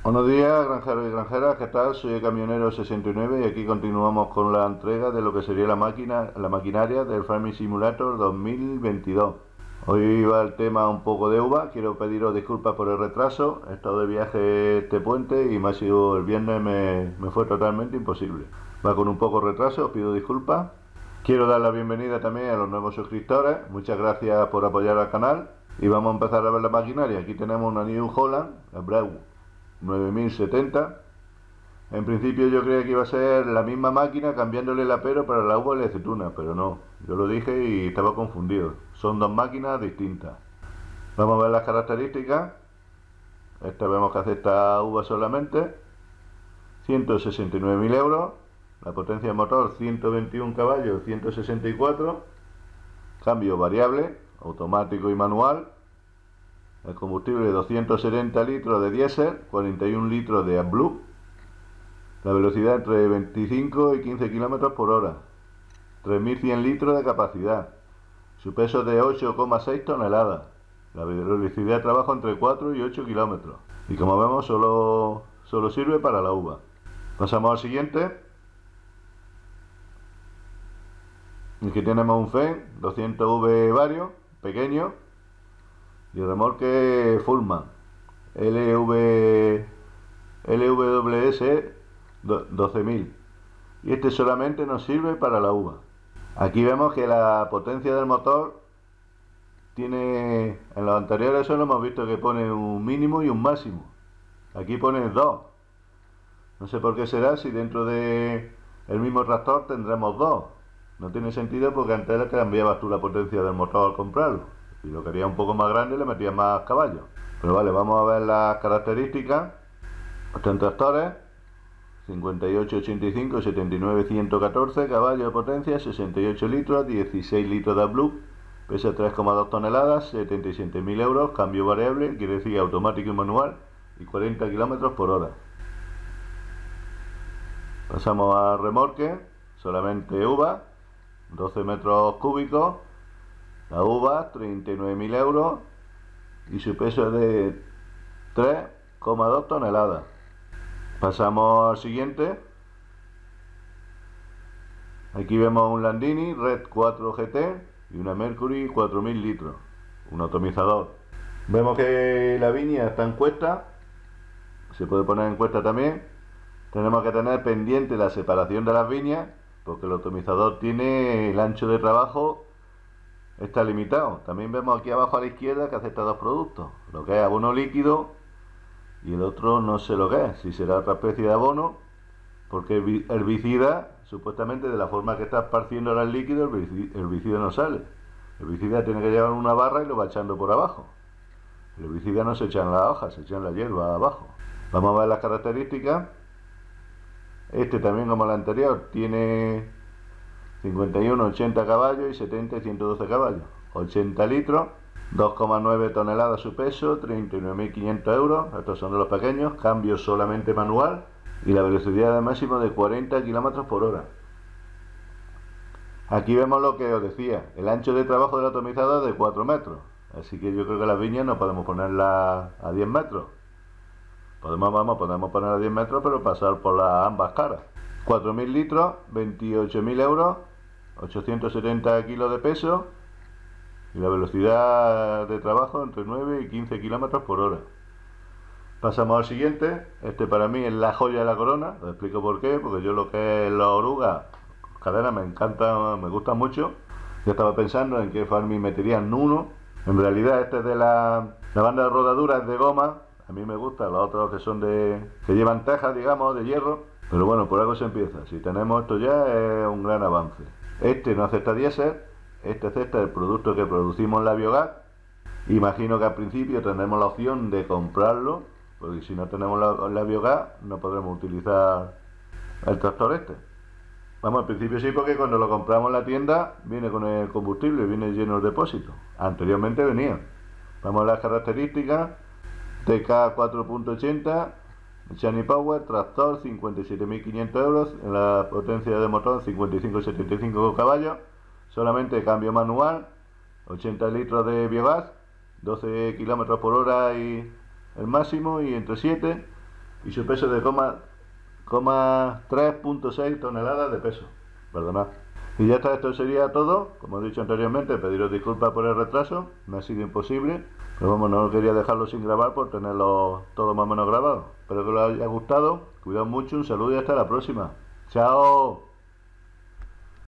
Buenos días, granjeros y granjeras, ¿qué tal? Soy el camionero 69 y aquí continuamos con la entrega de lo que sería la maquinaria del Farming Simulator 2022. Hoy va el tema un poco de uva, quiero pediros disculpas por el retraso, he estado de viaje este puente y me ha sido el viernes me fue totalmente imposible. Va con un poco de retraso, os pido disculpas. Quiero dar la bienvenida también a los nuevos suscriptores, muchas gracias por apoyar al canal y vamos a empezar a ver la maquinaria. Aquí tenemos una New Holland, la Brau 9070. En principio yo creía que iba a ser la misma máquina cambiándole el apero para la uva y la aceituna, pero no. Yo lo dije y estaba confundido. Son dos máquinas distintas. Vamos a ver las características. Esta vemos que acepta uva solamente. 169.000 euros. La potencia de motor 121 caballos, 164. Cambio variable, automático y manual. El combustible 270 litros de diésel, 41 litros de AdBlue. La velocidad entre 25 y 15 km por hora. 3.100 litros de capacidad. Su peso es de 8,6 toneladas. La velocidad de trabajo entre 4 y 8 kilómetros. Y como vemos solo sirve para la uva. Pasamos al siguiente. Aquí tenemos un FEN 200V vario, pequeño. Y el remolque Fullman LWS 12.000. Y este solamente nos sirve para la uva. Aquí vemos que la potencia del motor tiene, en los anteriores solo hemos visto que pone un mínimo y un máximo. Aquí pone 2. No sé por qué será, si dentro de el mismo tractor tendremos 2. No tiene sentido porque antes le cambiabas tú la potencia del motor al comprarlo. Si lo querías un poco más grande le metías más caballos. Pero vale, vamos a ver las características. Estos tractores 5885, 79, 114 caballos de potencia, 68 litros, 16 litros de AdBlue, pesa 3,2 toneladas, 77.000 euros, cambio variable, quiere decir automático y manual, y 40 km por hora. Pasamos al remolque, solamente uva, 12 metros cúbicos, la uva 39.000 euros y su peso es de 3,2 toneladas. Pasamos al siguiente. Aquí vemos un Landini Red 4 GT y una Mercury 4.000 litros, un atomizador. Vemos que la viña está en cuesta, se puede poner en cuesta también. Tenemos que tener pendiente la separación de las viñas porque el atomizador tiene el ancho de trabajo, está limitado. También vemos aquí abajo a la izquierda que acepta dos productos, lo que es abono líquido y el otro no sé lo que es, si será otra especie de abono, porque herbicida, supuestamente de la forma que está esparciendo ahora el líquido, el herbicida no sale. El herbicida tiene que llevar una barra y lo va echando por abajo. El herbicida no se echa en las hojas, se echa en la hierba abajo. Vamos a ver las características. Este también, como el anterior, tiene 51, 80 caballos y 70 y 112 caballos. 80 litros. 2,9 toneladas su peso, 39.500 euros. Estos son de los pequeños. Cambio solamente manual. Y la velocidad de máximo de 40 km por hora. Aquí vemos lo que os decía. El ancho de trabajo del atomizador es de 4 metros. Así que yo creo que las viñas no podemos ponerlas a 10 metros. Podemos poner a 10 metros, pero pasar por las ambas caras. 4.000 litros, 28.000 euros, 870 kilos de peso. Y la velocidad de trabajo entre 9 y 15 km por hora. Pasamos al siguiente. Este para mí es la joya de la corona. Os explico por qué. Porque yo lo que es la oruga, cadenas, me encanta, me gusta mucho. Yo estaba pensando en qué Farming meterían uno. En realidad este es de la banda de rodadura, es de goma. A mí me gusta, los otros que son que llevan tejas, digamos, de hierro. Pero bueno, por algo se empieza. Si tenemos esto ya es un gran avance. Este no acepta diésel. Este acepta el producto que producimos en la biogás. Imagino que al principio tendremos la opción de comprarlo, porque si no tenemos la biogás no podremos utilizar el tractor este. Vamos, al principio sí, porque cuando lo compramos en la tienda viene con el combustible, viene lleno el depósito. Anteriormente venía. Vamos a las características. TK 4.80, Shiny Power, tractor 57.500 euros, en la potencia de motor 55-75 caballos, solamente cambio manual, 80 litros de biogás, 12 km por hora y el máximo y entre 7. y su peso de 3,6 toneladas de peso. Perdonad. Y ya está, esto sería todo. Como he dicho anteriormente, pediros disculpas por el retraso, me ha sido imposible, pero vamos, no quería dejarlo sin grabar por tenerlo todo más o menos grabado. Espero que os haya gustado, cuidado mucho, un saludo y hasta la próxima. ¡Chao!